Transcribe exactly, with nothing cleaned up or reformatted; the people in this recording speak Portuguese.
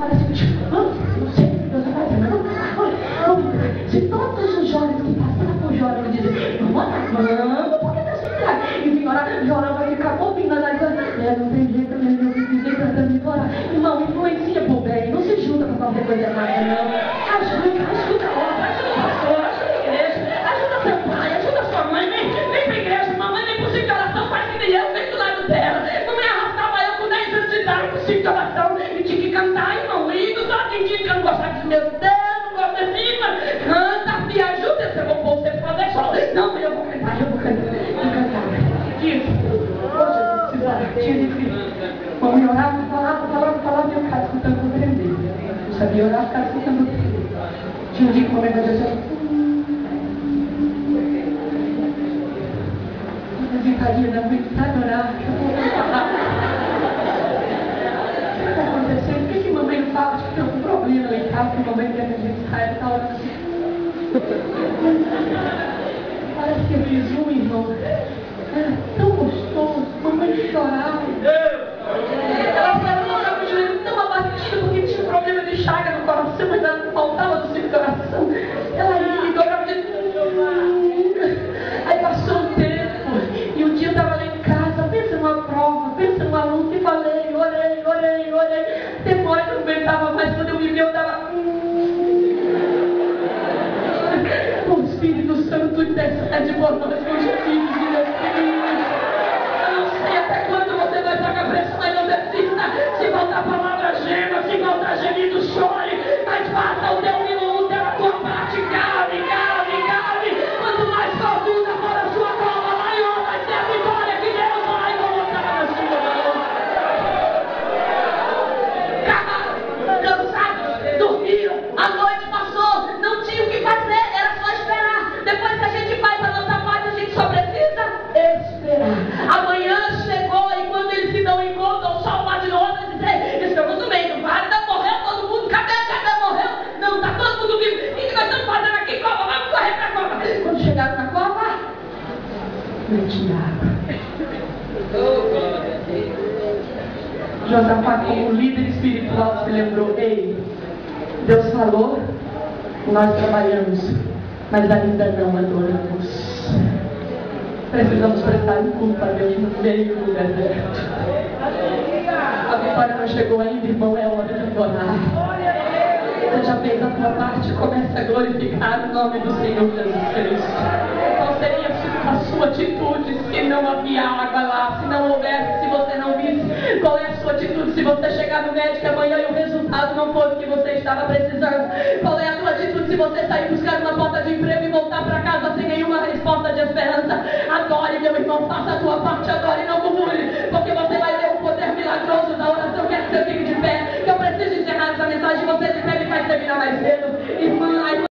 Olha assim, vamos, não sei o que Deus vai fazer, mas vamos lá, vamos lá. Se todos os jovens que passaram por Jorão dizem, vamos lá, vamos, porque Deus vai entrar. E o Senhor, Jorão vai ficar bobinho nas coisas. É, não tem jeito mesmo, eu fiquei tentando implorar. Irmão, influencia por bem, não se junta com qualquer coisa errada, não. Ajuda, ajuda a outra, ajuda o pastor, ajuda a igreja, ajuda seu pai, ajuda a sua mãe, vem, vem pra igreja, mamãe, vem pro ciclo de oração, faz que nem eu, vem do lado dela. Mamãe arrastava eu com dez anos de idade pro ciclo de oração e tinha que cantar, irmão, e não só atendia que eu não gostava de meu Deus, não gosto de cima, canta, me ajuda, eu vou pôr você pra fazer só. Não, eu vou cantar, eu vou cantar, eu vou cantar. Isso, hoje, tinha de filho. Mamãe orava, falava, falava, falava, e eu ficava escutando com tremendo. Não sabia orar, ficava escutando com tremendo. Tinha um dia que a mamãe vai dizer assim, Vicaria, não aguentava orar. O que está acontecendo? Por que, que mamãe não fala? Acho que tem algum problema lá em casa, que mamãe quer que a gente saia, está orando assim. Parece que eu fiz um, irmão. Era tão gostoso, mamãe chorava. Ela falava que o joelho tão abatido porque tinha um problema de chaga no coração, mas ela não faltava do seu coração. Ela ia e dobrava de aí passou um tempo, e um dia eu estava lá em casa, pensa numa prova, pensa numa luta, e falei, orei, orei, orei. Demora que eu não aguentava mais, quando eu me vi, eu estava. O Espírito Santo intercede por nós, meus filhos e meus filhos. Eu não sei até quando você vai pagar preço, mas não desista. Se faltar palavra, gema, se faltar gemido, chore, mas faça o teu minuto, a tua parte, cave, cave, cave. Quanto mais profunda for a sua cova, maior vai ser a vitória que Deus vai colocar na sua mão. Cansados, dormiram, a noite passou, não tinha o que fazer, era só esperar. Depois que a gente faz a nossa parte, a gente só precisa esperar. Amanhã chegou e quando eles se dão em conta, o sol bate no outro e diz, estamos no meio, Varda morreu, todo mundo, cadê, cadê, morreu? Não, tá todo mundo vivo. O que nós estamos fazendo aqui, cova? Vamos correr pra cova. Quando chegaram na cova, não tinha água. Josafá, como líder espiritual, se lembrou, ei, Deus falou, nós trabalhamos, mas ainda não adoramos. Precisamos prestar um culto a Deus no meio do deserto. A vitória não chegou ainda, irmão, é hora de adorar. Você já fez a tua parte, começa a glorificar o nome do Senhor Jesus Cristo. Qual seria a sua atitude se não havia água lá, se não houvesse, se você não visse? Qual é a sua atitude se você chegar no médico amanhã e o resultado não for o que você estava precisando? Qual é a sua atitude se você sair buscar uma porta de emprego e voltar para casa sem nenhuma resposta de esperança? Adore, meu irmão, faça a tua parte, adore, não murmure.